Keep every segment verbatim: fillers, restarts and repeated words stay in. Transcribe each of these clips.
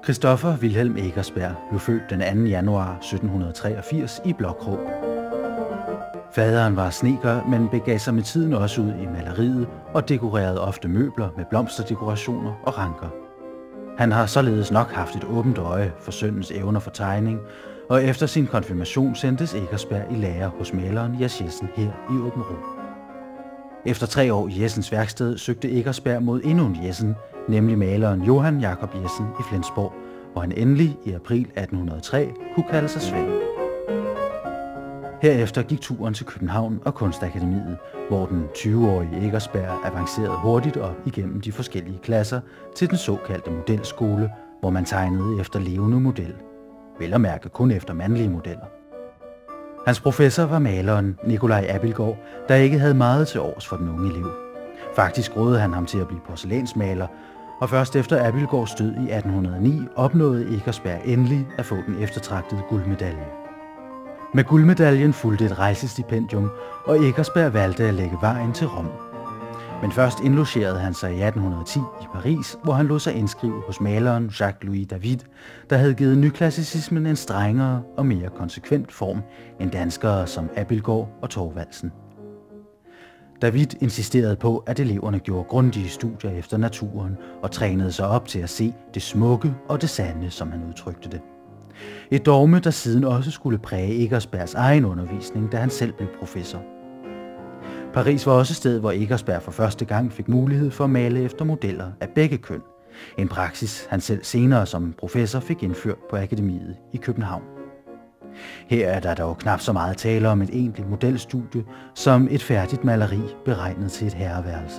Christoffer Wilhelm Eckersberg blev født den anden januar sytten treogfirs i Blåkrog. Faderen var snedker, men begav sig med tiden også ud i maleriet og dekorerede ofte møbler med blomsterdekorationer og ranker. Han har således nok haft et åbent øje for sønnens evner for tegning, og efter sin konfirmation sendtes Eckersberg i lære hos maleren Jes Jessen her i Aabenraa. Efter tre år i Jessens værksted søgte Eckersberg mod endnu en Jessen, nemlig maleren Johan Jacob Jessen i Flensborg, hvor han endelig i april atten hundrede og tre kunne kalde sig Svend. Herefter gik turen til København og Kunstakademiet, hvor den tyve-årige Eckersberg avancerede hurtigt op igennem de forskellige klasser til den såkaldte modelskole, hvor man tegnede efter levende model. Vel at mærke kun efter mandlige modeller. Hans professor var maleren Nicolai Abildgaard, der ikke havde meget til års for den unge elev. Faktisk rådede han ham til at blive porcelænsmaler, og først efter Abildgaards død i atten hundrede og ni opnåede Eckersberg endelig at få den eftertragtede guldmedalje. Med guldmedaljen fulgte et rejsestipendium, og Eckersberg valgte at lægge vejen til Rom. Men først indlogerede han sig i atten hundrede og ti i Paris, hvor han lod sig indskrive hos maleren Jacques-Louis David, der havde givet nyklassicismen en strengere og mere konsekvent form end danskere som Abildgaard og Thorvaldsen. David insisterede på, at eleverne gjorde grundige studier efter naturen og trænede sig op til at se det smukke og det sande, som han udtrykte det. Et dogme, der siden også skulle præge Eckersbergs egen undervisning, da han selv blev professor. Paris var også stedet, hvor Eckersberg for første gang fik mulighed for at male efter modeller af begge køn. En praksis, han selv senere som professor fik indført på akademiet i København. Her er der dog knap så meget tale om et egentligt modelstudie, som et færdigt maleri beregnet til et herreværelse.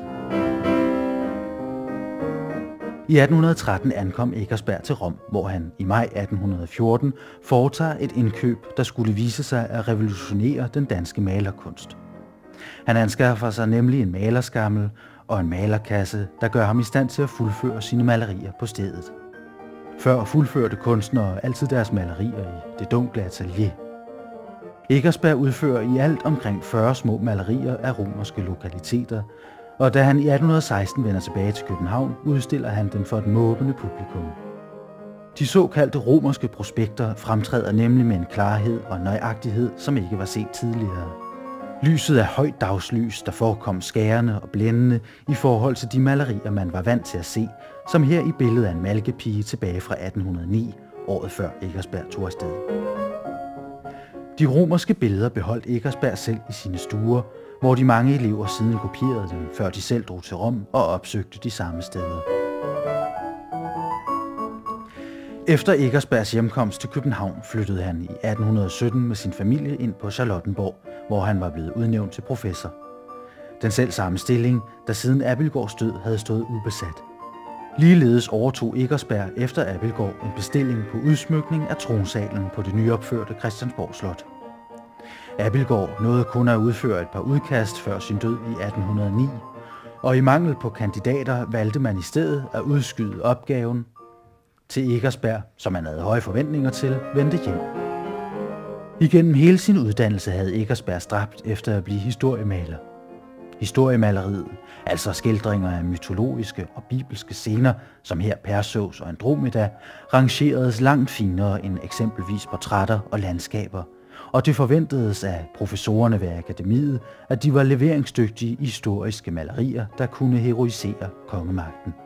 I atten hundrede og tretten ankom Eckersberg til Rom, hvor han i maj atten hundrede og fjorten foretager et indkøb, der skulle vise sig at revolutionere den danske malerkunst. Han anskaffer sig nemlig en malerskammel og en malerkasse, der gør ham i stand til at fuldføre sine malerier på stedet. Før fuldførte kunstnere altid deres malerier i det dunkle atelier. Eckersberg udfører i alt omkring fyrre små malerier af romerske lokaliteter, og da han i atten hundrede og seksten vender tilbage til København, udstiller han dem for et måbende publikum. De såkaldte romerske prospekter fremtræder nemlig med en klarhed og nøjagtighed, som ikke var set tidligere. Lyset er højt dagslys, der forekom skærende og blændende i forhold til de malerier, man var vant til at se, som her i billedet af en malkepige tilbage fra atten hundrede og ni, året før Eckersberg tog afsted. De romerske billeder beholdt Eckersberg selv i sine stuer, hvor de mange elever siden kopierede dem, før de selv drog til Rom og opsøgte de samme steder. Efter Eckersbergs hjemkomst til København flyttede han i atten hundrede og sytten med sin familie ind på Charlottenborg, hvor han var blevet udnævnt til professor. Den selv samme stilling, der siden Abildgaards død havde stået ubesat. Ligeledes overtog Eckersberg efter Abildgaard en bestilling på udsmykning af tronsalen på det nyopførte Christiansborg Slot. Abildgaard nåede kun at udføre et par udkast før sin død i atten hundrede og ni, og i mangel på kandidater valgte man i stedet at udskyde opgaven til Eckersberg, som han havde høje forventninger til, vendte hjem. Igennem hele sin uddannelse havde Eckersberg stræbt efter at blive historiemaler. Historiemaleriet, altså skildringer af mytologiske og bibelske scener, som her Perseus og Andromeda, rangeredes langt finere end eksempelvis portrætter og landskaber, og det forventedes af professorerne ved akademiet, at de var leveringsdygtige historiske malerier, der kunne heroisere kongemagten.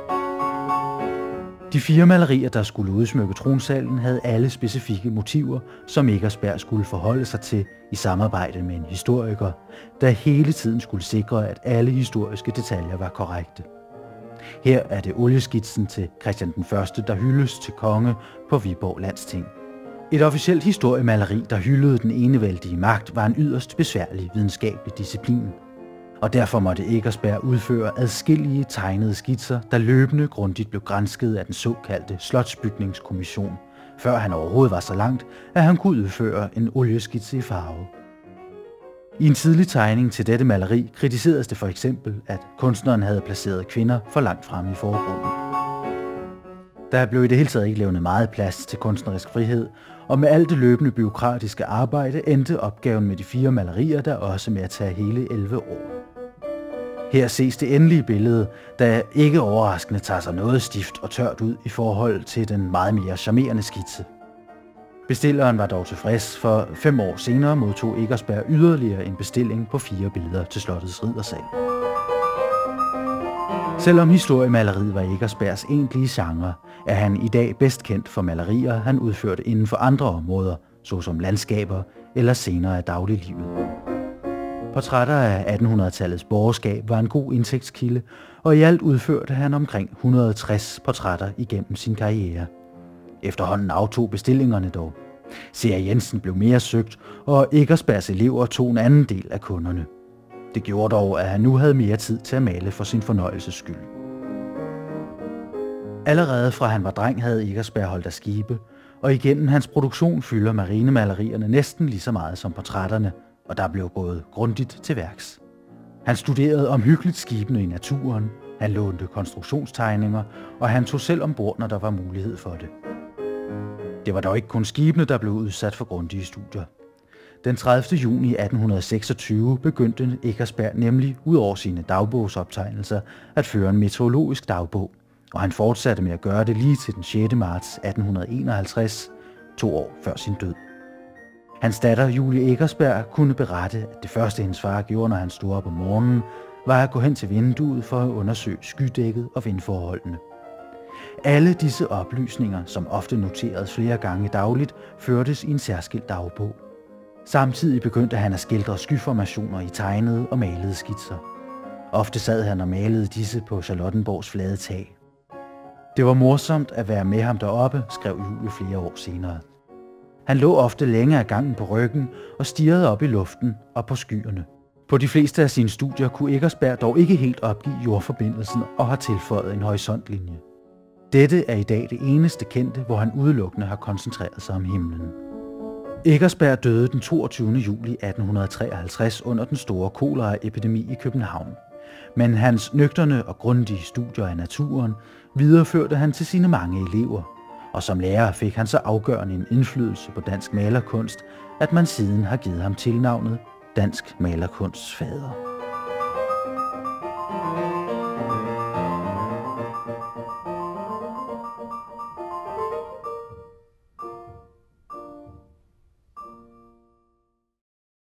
De fire malerier, der skulle udsmykke tronsalen, havde alle specifikke motiver, som Eckersberg skulle forholde sig til i samarbejde med en historiker, der hele tiden skulle sikre, at alle historiske detaljer var korrekte. Her er det olieskitsen til Christian den første, der hyldes til konge på Viborg Landsting. Et officielt historiemaleri, der hyldede den enevældige magt, var en yderst besværlig videnskabelig disciplin. Og derfor måtte Eckersberg udføre adskillige tegnede skitser, der løbende grundigt blev gransket af den såkaldte Slotsbygningskommission, før han overhovedet var så langt, at han kunne udføre en olieskitse i farve. I en tidlig tegning til dette maleri kritiseres det for eksempel, at kunstneren havde placeret kvinder for langt fremme i forgrunden. Der blev i det hele taget ikke levnet meget plads til kunstnerisk frihed, og med alt det løbende bureaukratiske arbejde endte opgaven med de fire malerier der også med at tage hele elleve år. Her ses det endelige billede, der ikke overraskende tager sig noget stift og tørt ud i forhold til den meget mere charmerende skitse. Bestilleren var dog tilfreds, for fem år senere modtog Eckersberg yderligere en bestilling på fire billeder til slottets riddersal. Selvom historiemaleriet var Eckersbergs egentlige genre, er han i dag bedst kendt for malerier, han udførte inden for andre områder, såsom landskaber eller scener af dagliglivet. Portrætter af attenhundredetallets borgerskab var en god indtægtskilde, og i alt udførte han omkring et hundrede og tres portrætter igennem sin karriere. Efterhånden aftog bestillingerne dog. C A Jensen blev mere søgt, og Eckersbergs elever tog en anden del af kunderne. Det gjorde dog, at han nu havde mere tid til at male for sin fornøjelses skyld. Allerede fra han var dreng havde Eckersberg holdt af skibe, og igennem hans produktion fylder marinemalerierne næsten lige så meget som portrætterne, og der blev gået grundigt til værks. Han studerede omhyggeligt skibene i naturen, han lånte konstruktionstegninger, og han tog selv ombord, når der var mulighed for det. Det var dog ikke kun skibene, der blev udsat for grundige studier. Den tredivte juni atten seksogtyve begyndte Eckersberg nemlig ud over sine dagbogsoptegnelser at føre en meteorologisk dagbog, og han fortsatte med at gøre det lige til den sjette marts atten enoghalvtreds, to år før sin død. Hans datter Julie Eckersberg kunne berette, at det første hendes far gjorde, når han stod op om morgenen, var at gå hen til vinduet for at undersøge skydækket og vindforholdene. Alle disse oplysninger, som ofte noteredes flere gange dagligt, førtes i en særskilt dagbog. Samtidig begyndte han at skildre skyformationer i tegnede og malede skitser. Ofte sad han og malede disse på Charlottenborgs flade tag. Det var morsomt at være med ham deroppe, skrev Julie flere år senere. Han lå ofte længe af gangen på ryggen og stirrede op i luften og på skyerne. På de fleste af sine studier kunne Eckersberg dog ikke helt opgive jordforbindelsen og har tilføjet en horisontlinje. Dette er i dag det eneste kendte, hvor han udelukkende har koncentreret sig om himlen. Eckersberg døde den toogtyvende juli atten treoghalvtreds under den store koleraepidemi i København. Men hans nøgterne og grundige studier af naturen videreførte han til sine mange elever, og som lærer fik han så afgørende en indflydelse på dansk malerkunst, at man siden har givet ham tilnavnet Dansk Malerkunsts fader.